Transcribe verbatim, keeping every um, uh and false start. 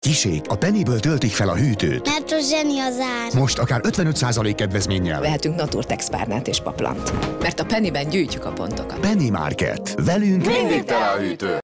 Kisék, a Pennyből töltik fel a hűtőt. Mert a zseni az ár. Most akár ötvenöt százalék kedvezménnyel. Vehetünk Naturtex párnát és paplant. Mert a Pennyben gyűjtjük a pontokat. Penny Market. Velünk mindig tele a hűtő.